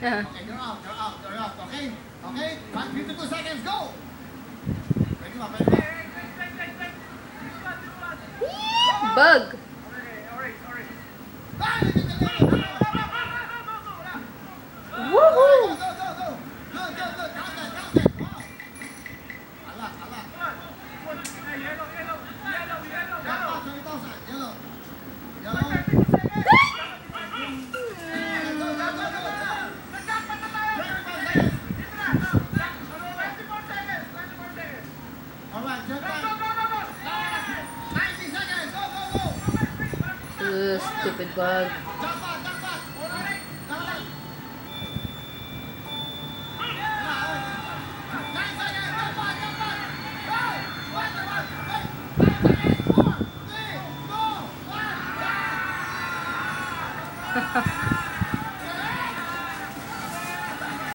Okay, you're out, you're out, you're out. Okay? Okay? 52 seconds, go! Ready ba? Ready ba? Bug! Woohoo! Stupid bug. Ha ha.